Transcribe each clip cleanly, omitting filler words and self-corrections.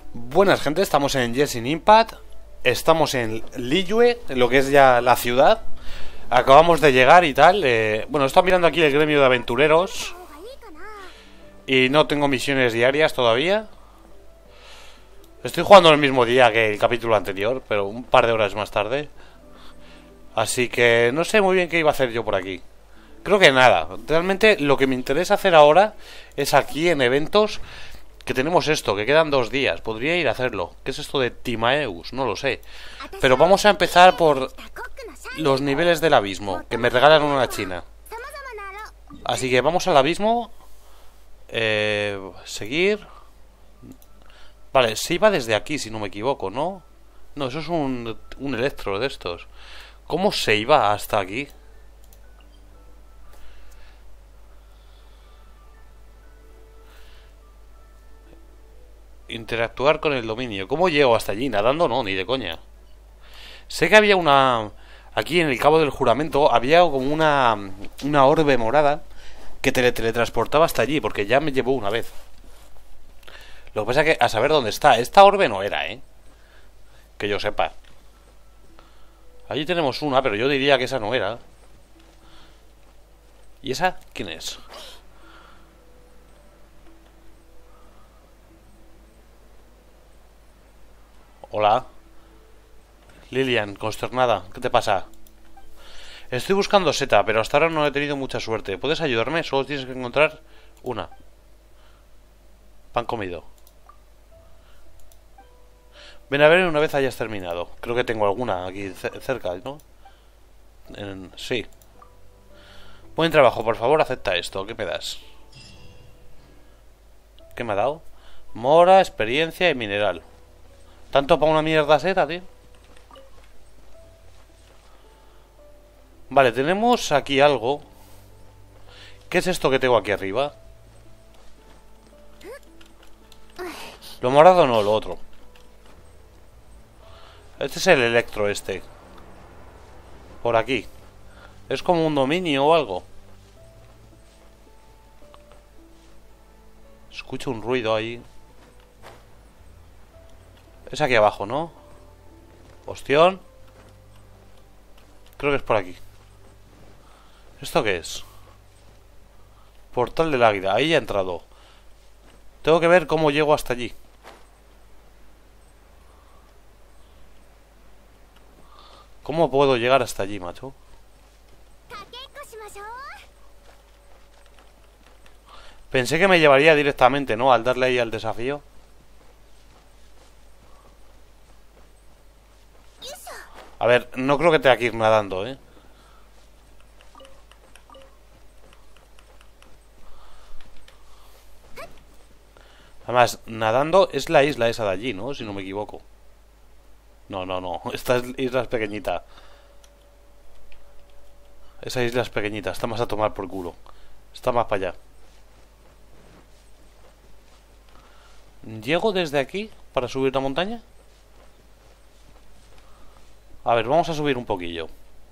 Buenas gente, estamos en Genshin Impact. Estamos en Liyue, en lo que es ya la ciudad. Acabamos de llegar y tal. Bueno, estoy mirando aquí el gremio de aventureros y no tengo misiones diarias todavía. Estoy jugando el mismo día que el capítulo anterior, pero un par de horas más tarde. Así que no sé muy bien qué iba a hacer yo por aquí. Creo que nada. Realmente lo que me interesa hacer ahora es aquí en eventos, que tenemos esto, que quedan 2 días. Podría ir a hacerlo. ¿Qué es esto de Timaeus? No lo sé. Pero vamos a empezar por los niveles del abismo, que me regalan una china. Así que vamos al abismo. Seguir. Vale, se iba desde aquí, si no me equivoco, ¿no? No, eso es un electro de estos. ¿Cómo se iba hasta aquí? Interactuar con el dominio. ¿Cómo llego hasta allí? Nadando no, ni de coña. Sé que había una... Aquí en el Cabo del Juramento había como una orbe morada que te teletransportaba hasta allí, porque ya me llevó una vez. Lo que pasa es que a saber dónde está. Esta orbe no era, que yo sepa. Allí tenemos una, pero yo diría que esa no era. ¿Y esa quién es? Hola. Lilian, consternada. ¿Qué te pasa? Estoy buscando seta, pero hasta ahora no he tenido mucha suerte. ¿Puedes ayudarme? Solo tienes que encontrar una. Pan comido. Ven a ver una vez hayas terminado. Creo que tengo alguna aquí cerca, ¿no? Sí. Buen trabajo, por favor, acepta esto. ¿Qué me das? ¿Qué me ha dado? Mora, experiencia y mineral. ¿Tanto para una mierda seta, tío? Vale, tenemos aquí algo. ¿Qué es esto que tengo aquí arriba? Lo morado no, lo otro. Este es el electro este. Por aquí. Es como un dominio o algo. Escucho un ruido ahí. Es aquí abajo, ¿no? Ostión. Creo que es por aquí. ¿Esto qué es? Portal del Águila. Ahí he entrado. Tengo que ver cómo llego hasta allí. ¿Cómo puedo llegar hasta allí, macho? Pensé que me llevaría directamente, ¿no? Al darle ahí al desafío. A ver, no creo que tenga que ir nadando, Además, nadando es la isla esa de allí, ¿no? Si no me equivoco. No, no, no. Esta isla es pequeñita. Esa isla es pequeñita. Está más a tomar por culo. Está más para allá. ¿Llego desde aquí para subir la montaña? A ver, vamos a subir un poquillo.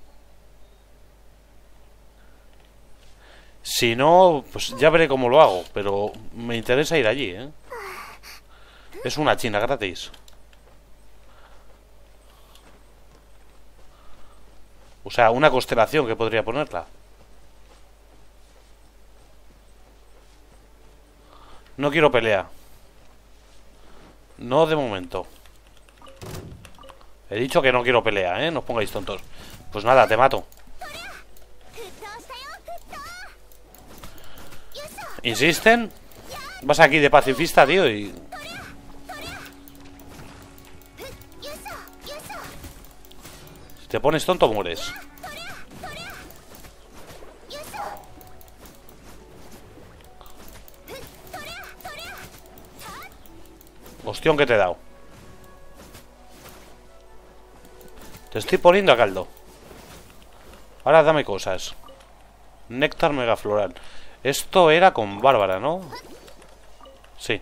Si no, pues ya veré cómo lo hago. Pero me interesa ir allí, Es una china gratis. O sea, una constelación que podría ponerla. No quiero pelea. No de momento. He dicho que no quiero pelea, No os pongáis tontos. Pues nada, te mato. ¿Insisten? Vas aquí de pacifista, tío, y... Si te pones tonto, mueres. Hostión que te he dado. Te estoy poniendo a caldo. Ahora dame cosas. Néctar megafloral. Esto era con Bárbara, ¿no? Sí.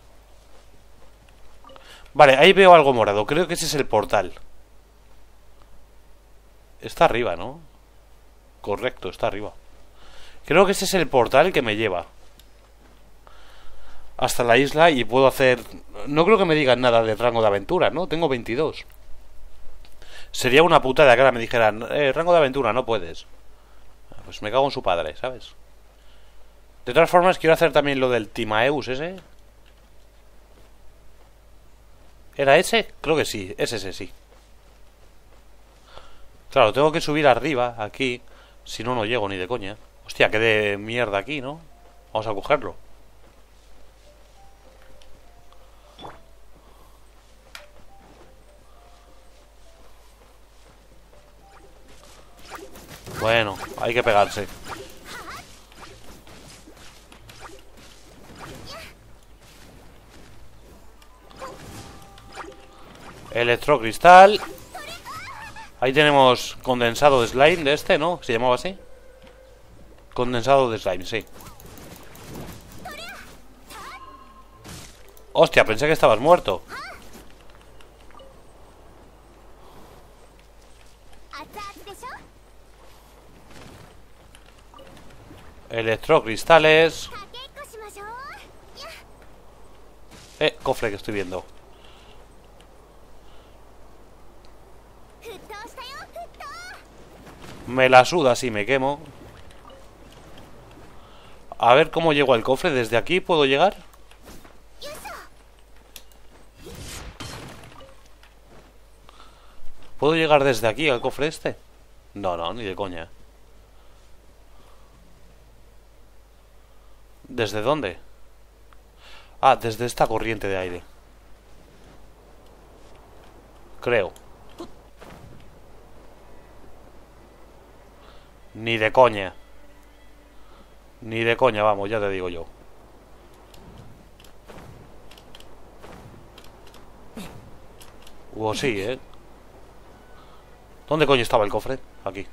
Vale, ahí veo algo morado. Creo que ese es el portal. Está arriba, ¿no? Correcto, está arriba. Creo que ese es el portal que me lleva hasta la isla y puedo hacer no creo que me digan nada de rango de aventura, ¿no? Tengo 22. Sería una putada que ahora me dijeran, rango de aventura, no puedes. Pues me cago en su padre, ¿sabes? De todas formas, quiero hacer también lo del Timaeus ese. ¿Era ese? Creo que sí, es ese, sí. Claro, tengo que subir arriba, aquí. Si no, no llego ni de coña. Hostia, qué de mierda aquí, ¿no? Vamos a cogerlo. Bueno, hay que pegarse. Electrocristal. Ahí tenemos condensado de slime de este, ¿no? ¿Se llamaba así? Condensado de slime, sí. Hostia, pensé que estabas muerto. Electrocristales. Cofre que estoy viendo. Me la suda si me quemo. A ver cómo llego al cofre. ¿Desde aquí puedo llegar? ¿Puedo llegar desde aquí al cofre este? No, no, ni de coña. ¿Desde dónde? Ah, desde esta corriente de aire. Creo. Ni de coña. Ni de coña, vamos, ya te digo yo. Sí, ¿eh? ¿Dónde coño estaba el cofre? Aquí.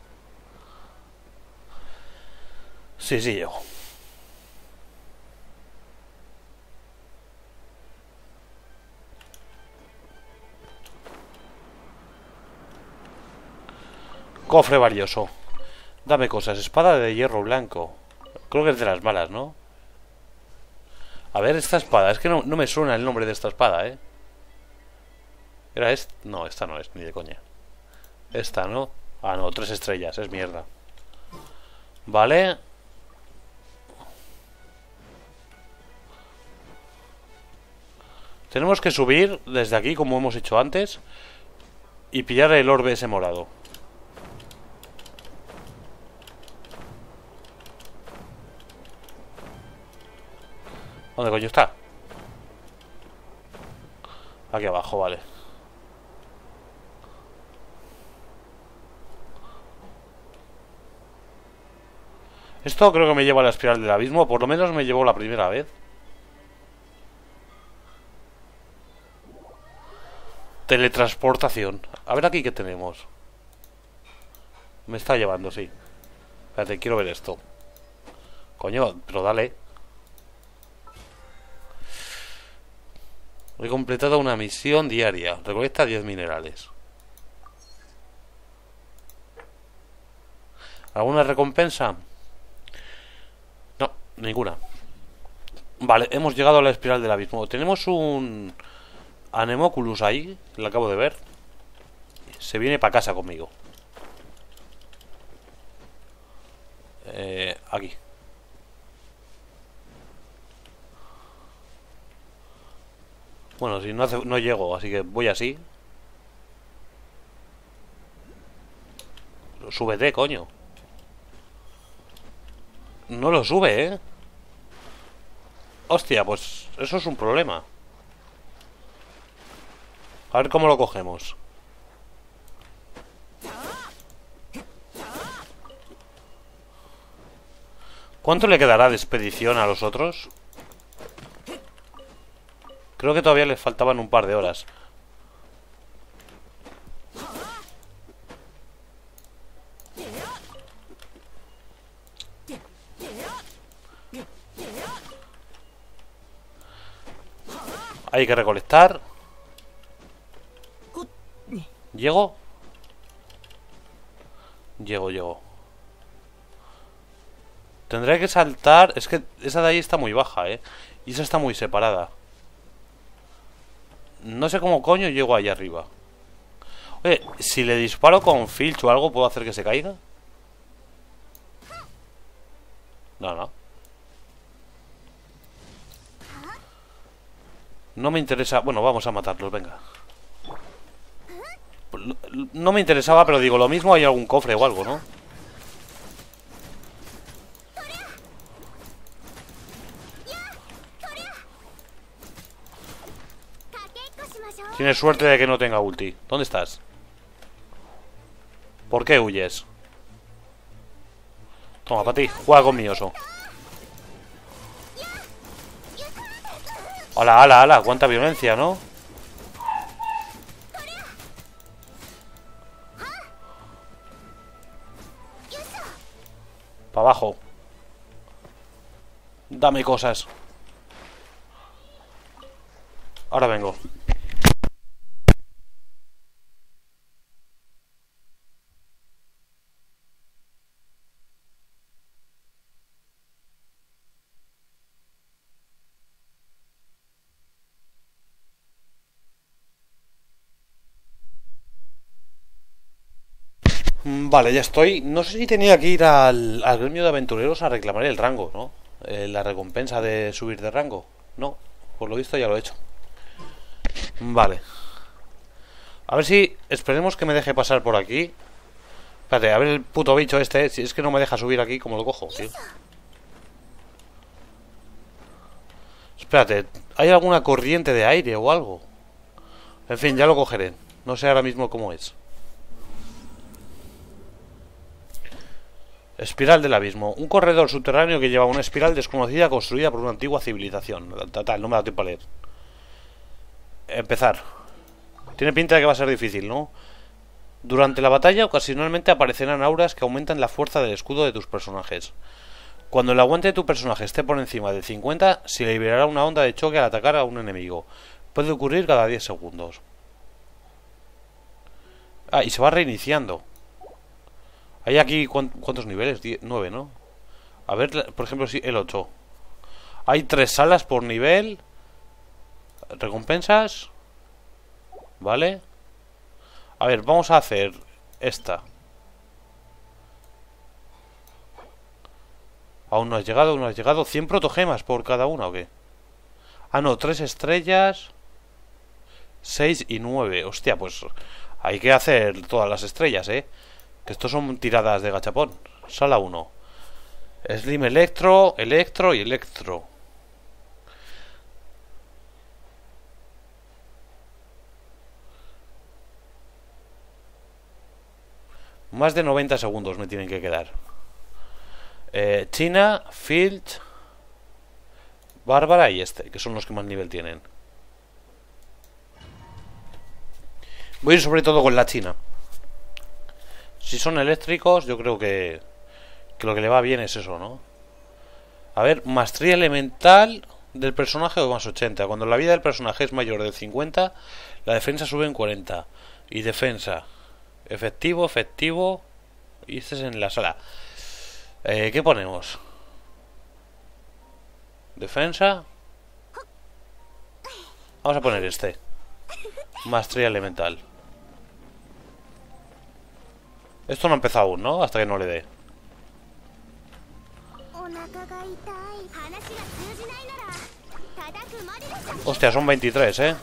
Sí, sí, llego. Cofre valioso. Dame cosas. Espada de hierro blanco. Creo que es de las malas, ¿no? A ver, esta espada. Es que no me suena el nombre de esta espada, ¿eh? ¿Era esta? No, esta no es, ni de coña. Esta, ¿no? Ah, no, 3 estrellas. Es mierda. Vale. Tenemos que subir desde aquí, como hemos hecho antes, y pillar el orbe ese morado. ¿Dónde coño está? Aquí abajo, vale. Esto creo que me lleva a la espiral del abismo. Por lo menos me llevó la primera vez. Teletransportación. A ver aquí qué tenemos. Me está llevando, sí. Espérate, quiero ver esto. Coño, pero dale. He completado una misión diaria. Recolecta 10 minerales. ¿Alguna recompensa? No, ninguna. Vale, hemos llegado a la espiral del abismo. Tenemos un Anemoculus ahí, lo acabo de ver. Se viene para casa conmigo. Aquí. Bueno, si no, no llego, así que voy así. Súbete, coño. No lo sube, ¿eh? Hostia, pues eso es un problema. A ver cómo lo cogemos. ¿Cuánto le quedará de expedición a los otros? Creo que todavía les faltaban un par de horas. Hay que recolectar. ¿Llego? Llego. Tendré que saltar. Es que esa de ahí está muy baja, ¿eh? Y esa está muy separada. No sé cómo coño llego ahí arriba. Oye, si le disparo con Filch o algo, ¿puedo hacer que se caiga? No, no. No me interesa... Bueno, vamos a matarlos, venga. No me interesaba, pero digo, lo mismo hay algún cofre o algo, ¿no? Tienes suerte de que no tenga ulti. ¿Dónde estás? ¿Por qué huyes? Toma, para ti. Juega con mi oso. Ala, ala, ala. Cuánta violencia, ¿no? Para abajo. Dame cosas. Ahora vengo. Vale, ya estoy. No sé si tenía que ir al gremio de aventureros a reclamar el rango, ¿no? La recompensa de subir de rango. No, por lo visto ya lo he hecho. Vale. A ver si... Esperemos que me deje pasar por aquí. Espérate, a ver el puto bicho este. Si es que no me deja subir aquí, ¿cómo lo cojo, tío? Espérate, ¿hay alguna corriente de aire o algo? En fin, ya lo cogeré. No sé ahora mismo cómo es. Espiral del abismo. Un corredor subterráneo que lleva una espiral desconocida construida por una antigua civilización. Total, no me da tiempo a leer. Empezar. Tiene pinta de que va a ser difícil, ¿no? Durante la batalla ocasionalmente aparecerán auras que aumentan la fuerza del escudo de tus personajes. Cuando el aguante de tu personaje esté por encima de 50, se liberará una onda de choque al atacar a un enemigo. Puede ocurrir cada 10 segundos. Ah, y se va reiniciando. Hay aquí, ¿cuántos niveles? 9, ¿no? A ver, por ejemplo, si el 8. Hay 3 salas por nivel. Recompensas. Vale. A ver, vamos a hacer esta. Aún no has llegado, aún no has llegado. 100 protogemas por cada una, ¿o qué? Ah, no, 3 estrellas. 6 y 9. Hostia, pues hay que hacer todas las estrellas, ¿eh? Que estos son tiradas de gachapón. Sala 1. Slim Electro, Electro y Electro. Más de 90 segundos me tienen que quedar. China, Field, Bárbara y este, que son los que más nivel tienen. Voy a ir sobre todo con la China. Si son eléctricos, yo creo que lo que le va bien es eso, ¿no? A ver, maestría elemental del personaje o más 80. Cuando la vida del personaje es mayor de 50, la defensa sube en 40. Y defensa. Efectivo, efectivo. Y este es en la sala. ¿Qué ponemos? Defensa. Vamos a poner este. Maestría elemental. Esto no ha empezado aún, ¿no? Hasta que no le dé. Hostia, son 23, ¿eh?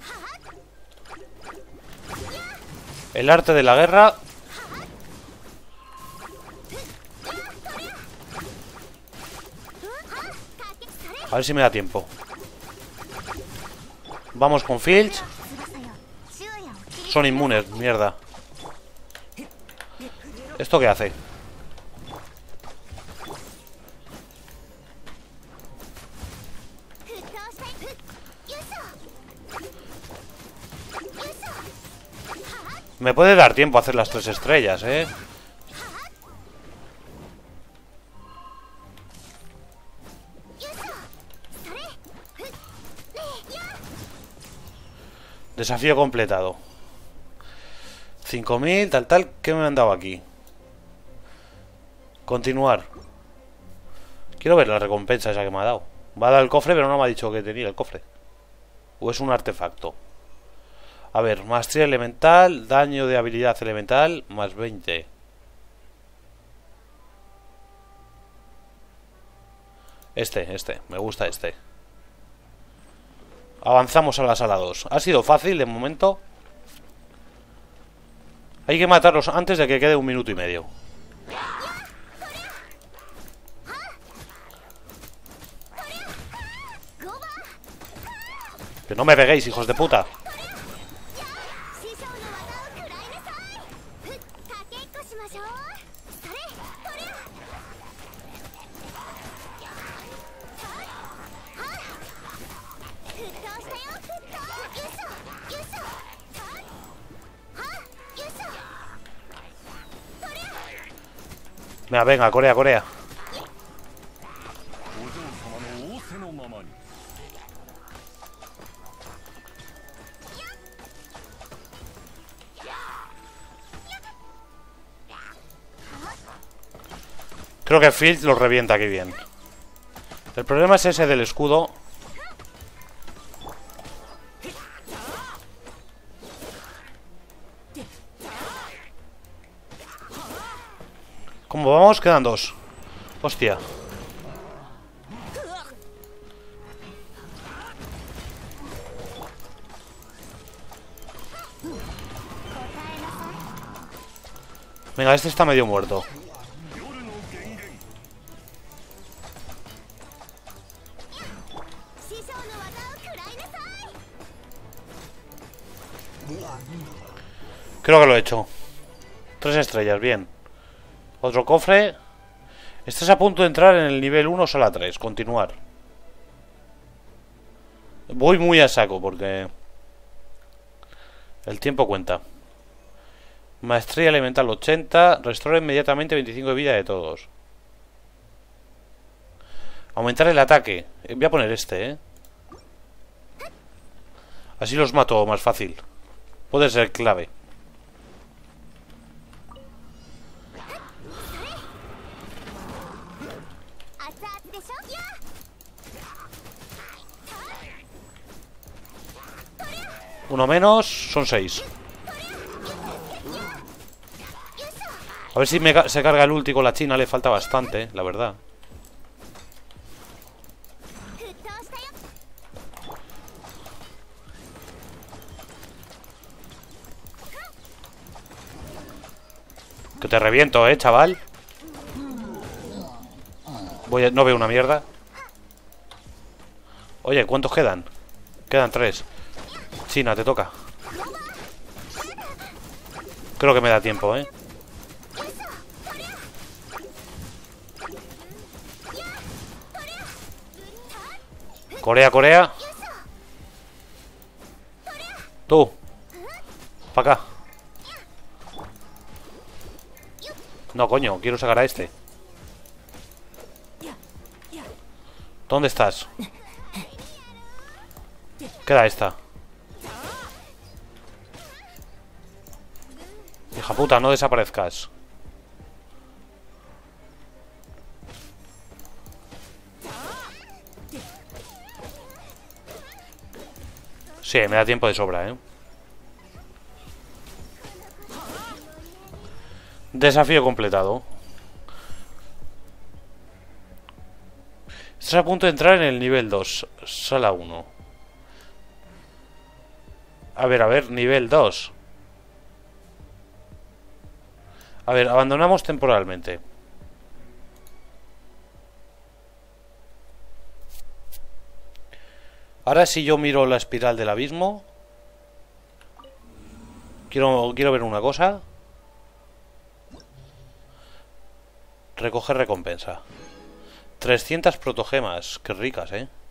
El arte de la guerra. A ver si me da tiempo. Vamos con Filch. Son inmunes, mierda. ¿Esto qué hace? Me puede dar tiempo a hacer las 3 estrellas, ¿eh? Desafío completado. 5000, tal. ¿Qué me han dado aquí? Continuar. Quiero ver la recompensa esa que me ha dado. Me ha dado el cofre, pero no me ha dicho que tenía el cofre. ¿O es un artefacto? A ver, maestría elemental, daño de habilidad elemental, más 20. Me gusta este. Avanzamos a la sala 2. Ha sido fácil de momento. Hay que matarlos antes de que quede 1 minuto y medio. Que no me peguéis, hijos de puta. Venga, venga, Corea, Corea. Creo que Field lo revienta aquí bien. El problema es ese del escudo. ¿Cómo vamos? Quedan 2. Hostia. Venga, este está medio muerto. Creo que lo he hecho. 3 estrellas, bien. Otro cofre. Estás a punto de entrar en el nivel 1, sala 3. Continuar. Voy muy a saco porque el tiempo cuenta. Maestría elemental 80. Restaura inmediatamente 25 de vida de todos. Aumentar el ataque. Voy a poner este, Así los mato más fácil. Puede ser clave. Uno menos, son 6. A ver si se carga el ulti con la China. Le falta bastante, la verdad. Que te reviento, chaval. No veo una mierda. Oye, ¿cuántos quedan? Quedan 3. China, te toca. Creo que me da tiempo, Corea, Corea. Tú. Pa' acá. No, coño, quiero sacar a este. ¿Dónde estás? Queda esta. Hija puta, no desaparezcas. Sí, me da tiempo de sobra, Desafío completado. Estás a punto de entrar en el nivel 2. Sala 1. A ver, nivel 2. A ver, abandonamos temporalmente. Ahora si yo miro la espiral del abismo. Quiero ver una cosa. Recoger recompensa. 300 protogemas. Qué ricas,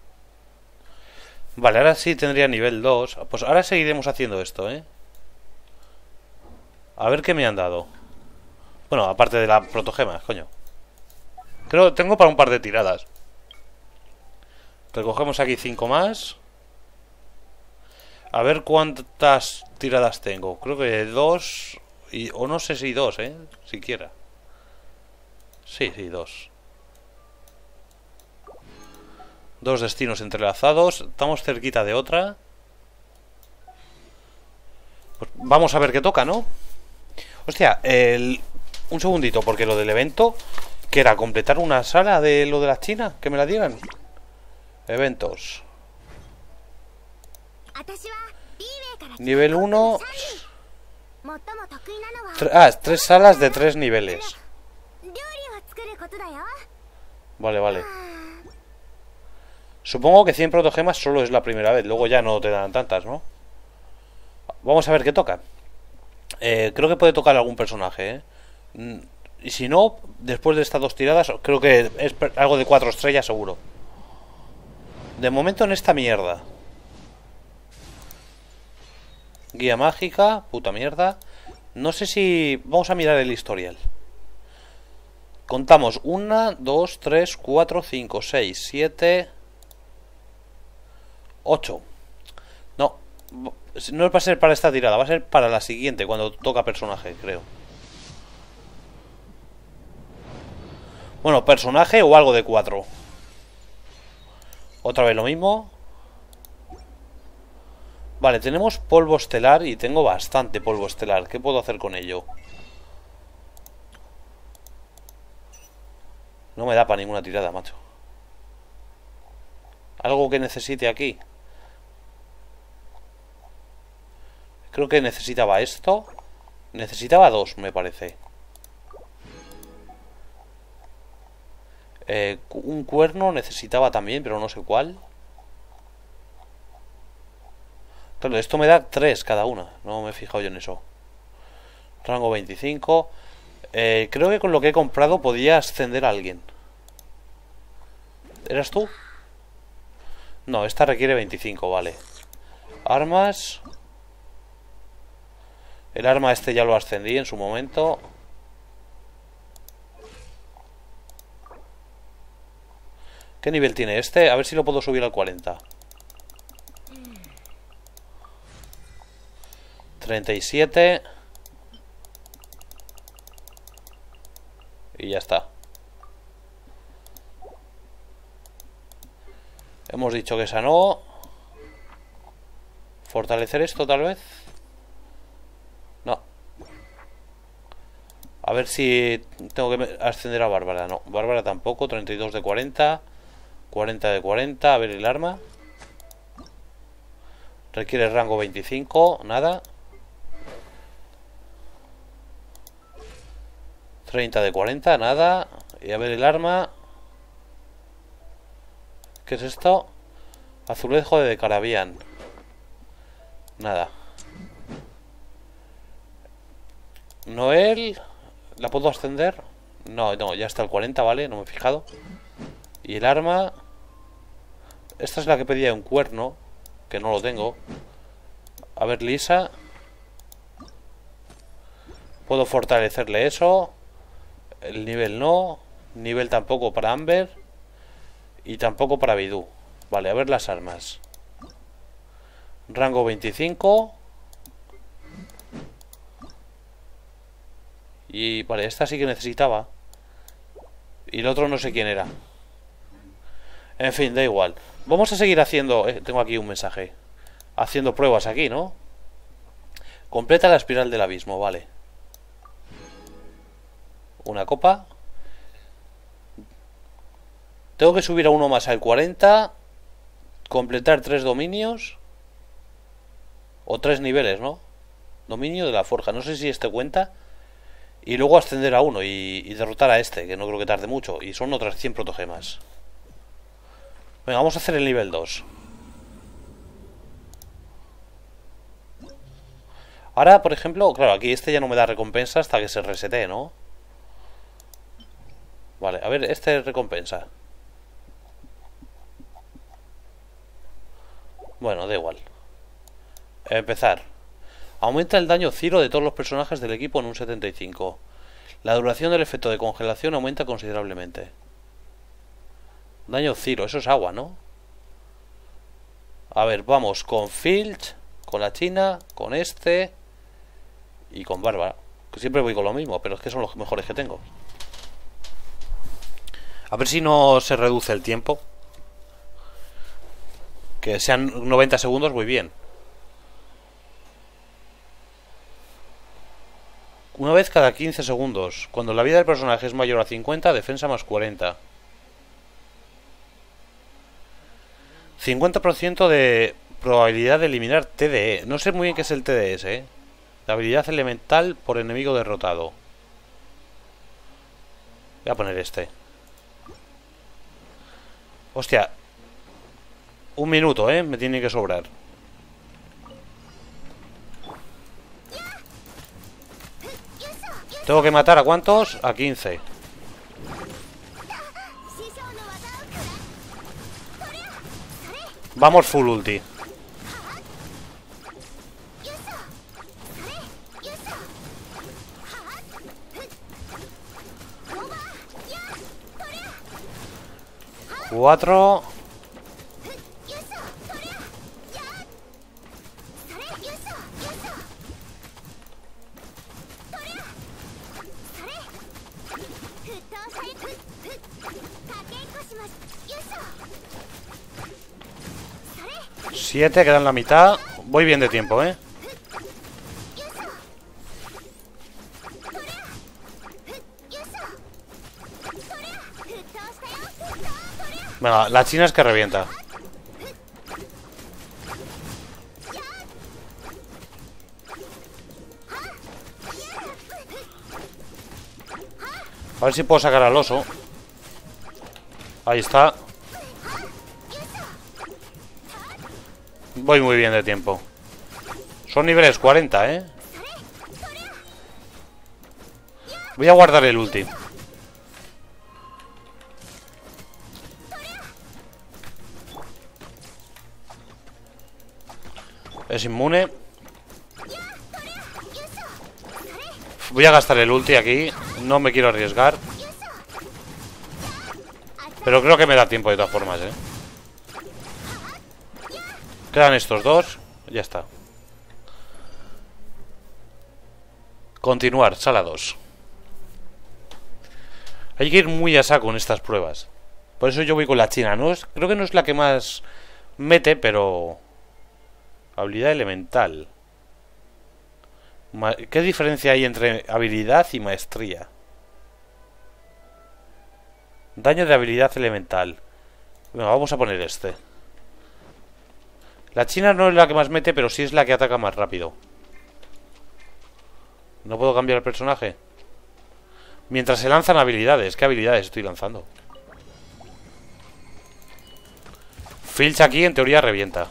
Vale, ahora sí tendría nivel 2. Pues ahora seguiremos haciendo esto, A ver qué me han dado. Bueno, aparte de las protogemas, coño. Creo que tengo para un par de tiradas. Recogemos aquí 5 más. A ver cuántas tiradas tengo. Creo que 2. O no sé si 2, siquiera. Sí, 2. 2 destinos entrelazados. Estamos cerquita de otra. vamos a ver qué toca, ¿no? Hostia, un segundito, porque lo del evento, que era completar una sala de lo de las chinas, que me la dieran. Eventos. Nivel 1. Tres salas de 3 niveles. Vale, vale. Supongo que 100 protogemas solo es la primera vez. Luego ya no te dan tantas, ¿no? Vamos a ver qué toca. Creo que puede tocar algún personaje, y si no, después de estas 2 tiradas, creo que es algo de 4 estrellas seguro. De momento en esta mierda. Guía mágica, puta mierda. No sé si... Vamos a mirar el historial. Contamos 1, 2, 3, 4, 5, 6, 7, 8. No, no va a ser para esta tirada, va a ser para la siguiente, cuando toca personaje, creo. Bueno, personaje o algo de 4. Otra vez lo mismo. Vale, tenemos polvo estelar y tengo bastante polvo estelar. ¿Qué puedo hacer con ello? No me da para ninguna tirada, macho. ¿Algo que necesite aquí? Creo que necesitaba esto. Necesitaba 2, me parece. Un cuerno necesitaba también, pero no sé cuál. Claro, esto me da 3 cada una. No me he fijado yo en eso. Rango 25. Creo que con lo que he comprado podía ascender a alguien. ¿Eras tú? No, esta requiere 25, vale. Armas. El arma este ya lo ascendí en su momento. ¿Qué nivel tiene este? A ver si lo puedo subir al 40. 37. Y ya está. Hemos dicho que esa no. ¿Fortalecer esto tal vez? No. A ver si tengo que ascender a Bárbara. No, Bárbara tampoco. 32 de 40. 40 de 40. A ver el arma. Requiere rango 25. Nada. 30 de 40. Nada. Y a ver el arma. ¿Qué es esto? Azulejo de Carabián. Nada. Noel. ¿La puedo ascender? No, no, ya está el 40, vale, no me he fijado. Y el arma. Esta es la que pedía un cuerno, que no lo tengo. A ver, Lisa. Puedo fortalecerle eso. El nivel no. Nivel tampoco para Amber. Y tampoco para Bidú. Vale, a ver las armas. Rango 25. Y vale, esta sí que necesitaba. Y el otro no sé quién era. En fin, da igual. Vamos a seguir haciendo... tengo aquí un mensaje. Haciendo pruebas aquí, ¿no? Completa la espiral del abismo, vale. Una copa. Tengo que subir a uno más al 40. Completar 3 dominios. O 3 niveles, ¿no? Dominio de la forja. No sé si este cuenta. Y luego ascender a uno y derrotar a este, que no creo que tarde mucho. Y son otras 100 protogemas. Venga, vamos a hacer el nivel 2. Ahora, por ejemplo, claro, aquí este ya no me da recompensa hasta que se resete, ¿no? Vale, a ver, este recompensa. Bueno, da igual. Empezar. Aumenta el daño Ciro de todos los personajes del equipo en un 75. La duración del efecto de congelación aumenta considerablemente. Daño Ciro, eso es agua, ¿no? A ver, vamos con Filch, con la China, con este y con Bárbara. Que siempre voy con lo mismo, pero es que son los mejores que tengo. A ver si no se reduce el tiempo. Que sean 90 segundos, muy bien. Una vez cada 15 segundos. Cuando la vida del personaje es mayor a 50, defensa más 40. 50% de probabilidad de eliminar TDE. No sé muy bien qué es el TDS, ¿eh? La habilidad elemental por enemigo derrotado. Voy a poner este. Hostia. Un minuto, ¿eh? Me tiene que sobrar. Tengo que matar ¿a cuántos? A 15. Vamos full ulti. Cuatro. Siete, quedan la mitad. Voy bien de tiempo, ¿eh? Venga, la china es que revienta. A ver si puedo sacar al oso. Ahí está. Voy muy bien de tiempo. Son niveles 40, ¿eh? Voy a guardar el ulti. Es inmune. Voy a gastar el ulti aquí. No me quiero arriesgar. Pero creo que me da tiempo de todas formas, ¿eh? Quedan estos dos. Ya está. Continuar, sala 2. Hay que ir muy a saco en estas pruebas. Por eso yo voy con la china. Creo que no es la que más mete, pero... Habilidad elemental. ¿Qué diferencia hay entre habilidad y maestría? Daño de habilidad elemental. Venga, vamos a poner este. La china no es la que más mete, pero sí es la que ataca más rápido. ¿No puedo cambiar el personaje? Mientras se lanzan habilidades. ¿Qué habilidades estoy lanzando? Filch aquí en teoría revienta.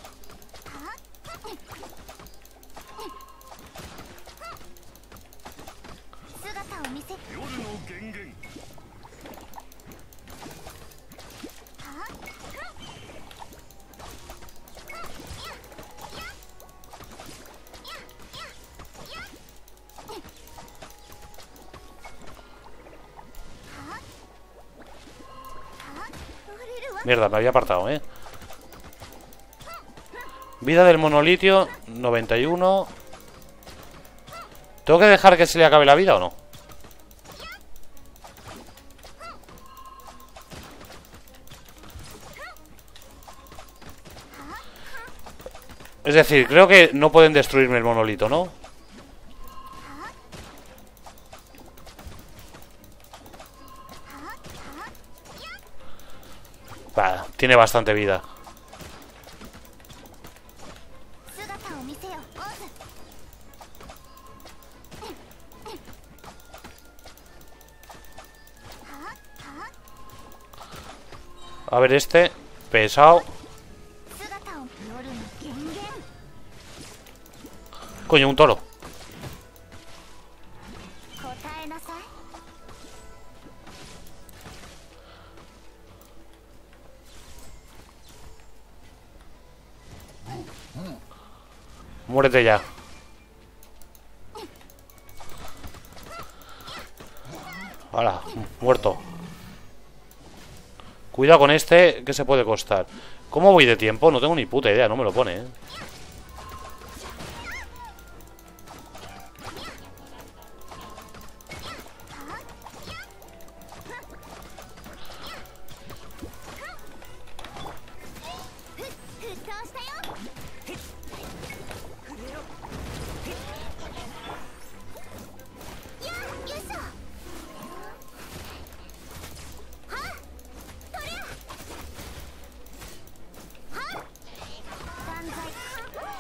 Mierda, me había apartado, ¿eh? Vida del monolitio, 91. ¿Tengo que dejar que se le acabe la vida o no? Es decir, creo que no pueden destruirme el monolito, ¿no? Va, tiene bastante vida. A ver este. Pesado. Coño, un toro. Muérete ya. Hala, muerto. Cuidado con este, que se puede costar. ¿Cómo voy de tiempo? No tengo ni puta idea, no me lo pone, ¿eh?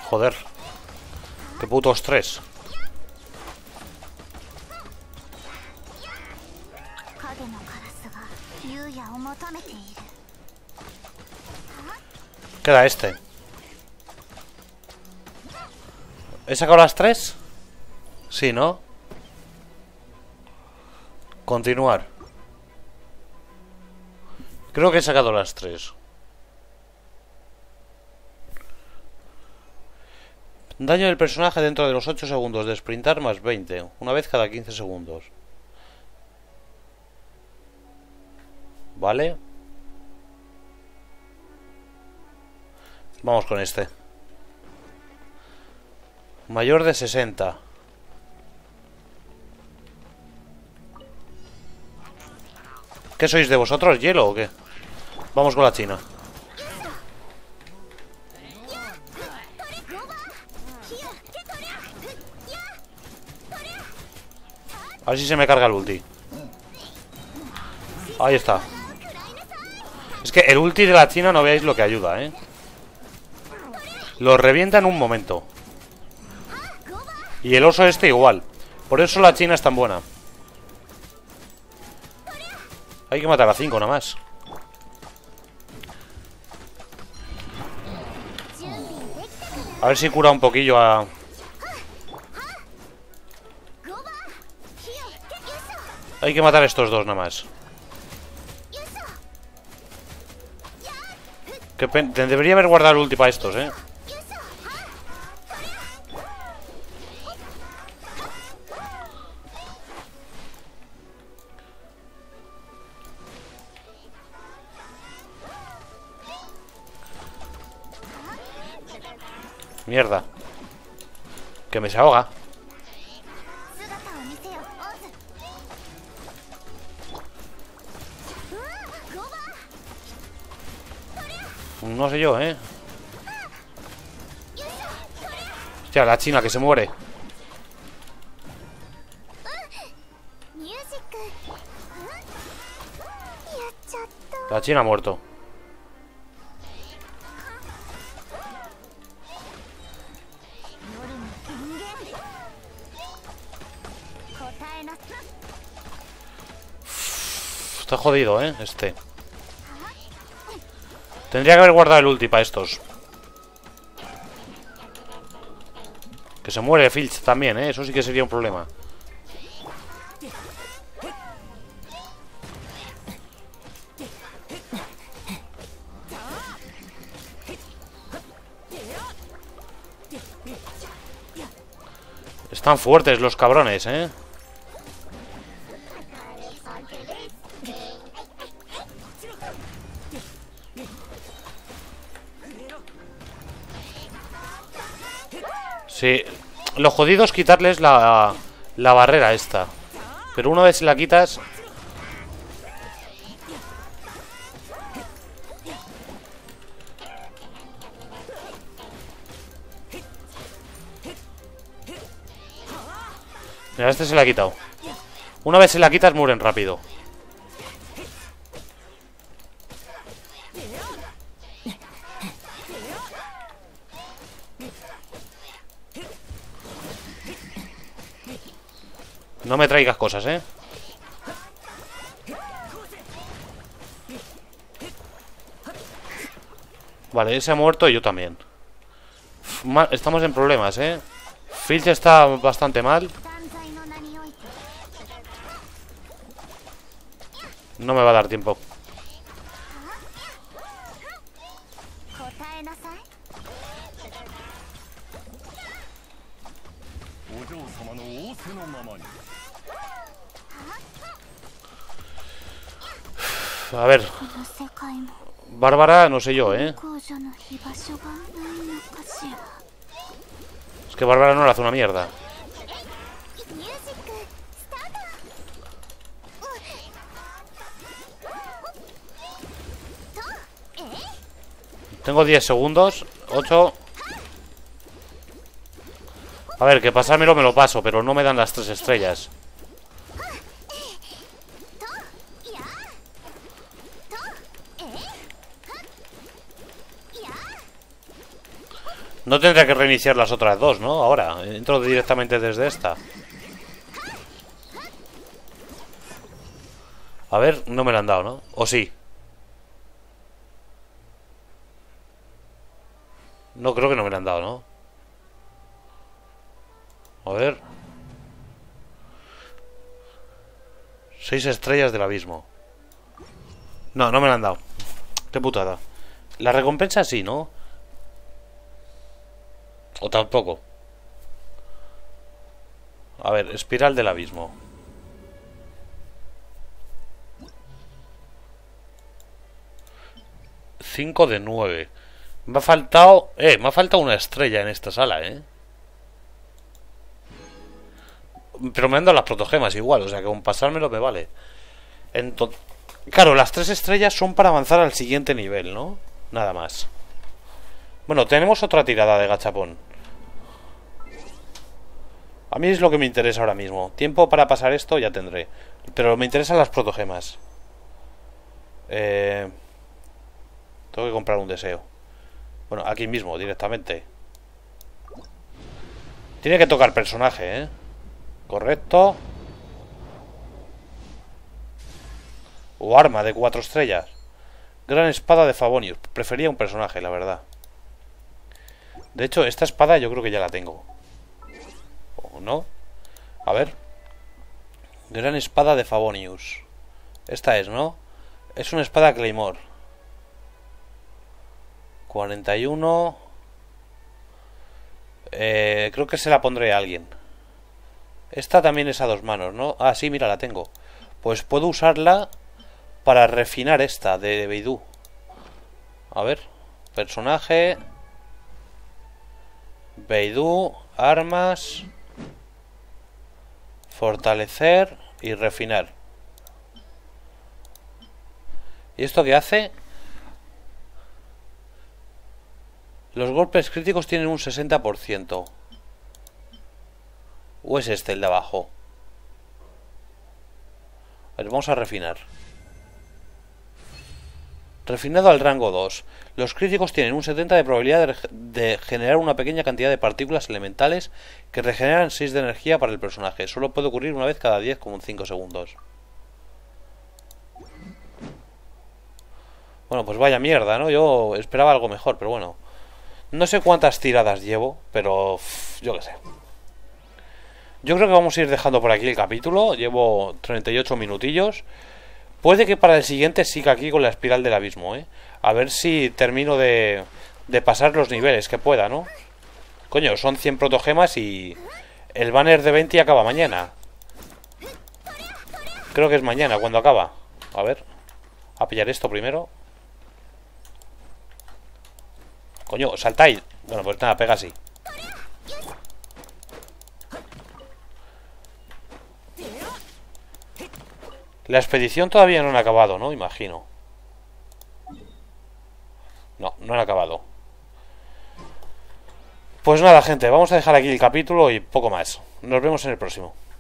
Joder. Qué puto estrés. Queda este. ¿He sacado las 3? Sí, ¿no? Continuar. Creo que he sacado las 3. Daño del personaje dentro de los 8 segundos de sprintar más 20. Una vez cada 15 segundos. Vale. Vamos con este. Mayor de 60. ¿Qué sois de vosotros? ¿Hielo o qué? Vamos con la china. A ver si se me carga el ulti. Ahí está. Es que el ulti de la china no veáis lo que ayuda, ¿eh? Lo revienta en un momento. Y el oso este igual. Por eso la china es tan buena. Hay que matar a 5 nada más. A ver si cura un poquillo a... Hay que matar a estos dos nada más. Debería haber guardado el ulti para estos, ¿eh? Mierda. Que me se ahoga. No sé yo, ¿eh? Hostia, la china que se muere. La china ha muerto. Está jodido, ¿eh? Este. Tendría que haber guardado el ulti para estos. Que se muere Filch también, ¿eh? Eso sí que sería un problema. Están fuertes los cabrones, ¿eh? Sí, lo jodido es quitarles la barrera esta. Pero una vez la quitas... Mira, este se la ha quitado. Una vez se la quitas, mueren rápido. No me traigas cosas, ¿eh? Vale, ese ha muerto y yo también. Estamos en problemas, ¿eh? Filch está bastante mal. No me va a dar tiempo. A ver. Bárbara, no sé yo, ¿eh? Es que Bárbara no le hace una mierda. Tengo 10 segundos. 8. A ver, que pasármelo me lo paso, pero no me dan las 3 estrellas. No tendré que reiniciar las otras dos, ¿no? Ahora, entro directamente desde esta. A ver, no me la han dado, ¿no? ¿O sí? No, creo que no me la han dado, ¿no? A ver. 6 estrellas del abismo. No, no me la han dado. Qué putada. La recompensa sí, ¿no? O tampoco. A ver, espiral del abismo. 5 de 9. Me ha faltado... me ha faltado una estrella en esta sala, Pero me han dado las protogemas igual, o sea que con pasármelo me vale. Claro, las 3 estrellas son para avanzar al siguiente nivel, ¿no? Nada más. Bueno, tenemos otra tirada de gachapón. A mí es lo que me interesa ahora mismo. Tiempo para pasar esto ya tendré. Pero me interesan las protogemas. Tengo que comprar un deseo. Bueno, aquí mismo, directamente. Tiene que tocar personaje, Correcto. O arma de 4 estrellas. Gran espada de Favonius. Prefería un personaje, la verdad. De hecho, esta espada yo creo que ya la tengo. ¿O no? A ver. Gran espada de Favonius. Esta es, ¿no? Es una espada Claymore. 41. Creo que se la pondré a alguien. Esta también es a 2 manos, ¿no? Ah, sí, mira, la tengo. Pues puedo usarla para refinar esta de Beidou. A ver. Personaje. Beidou. Armas. Fortalecer y refinar. ¿Y esto qué hace? Los golpes críticos tienen un 60%. ¿O es este el de abajo? A ver, vamos a refinar. Refinado al rango 2. Los críticos tienen un 70% de probabilidad de generar una pequeña cantidad de partículas elementales que regeneran 6 de energía para el personaje. Solo puede ocurrir una vez cada 10,5 segundos. Bueno, pues vaya mierda, ¿no? Yo esperaba algo mejor, pero bueno. No sé cuántas tiradas llevo, pero yo qué sé. Yo creo que vamos a ir dejando por aquí el capítulo. Llevo 38 minutillos. Puede que para el siguiente siga aquí con la espiral del abismo, A ver si termino de pasar los niveles que pueda, ¿no? Coño, son 100 protogemas y el banner de 20 acaba mañana. Creo que es mañana cuando acaba. A ver. A pillar esto primero. Coño, saltáis. Bueno, pues nada, pega así. La expedición todavía no han acabado, ¿no? Imagino. No, no han acabado. Pues nada, gente, vamos a dejar aquí el capítulo y poco más. Nos vemos en el próximo.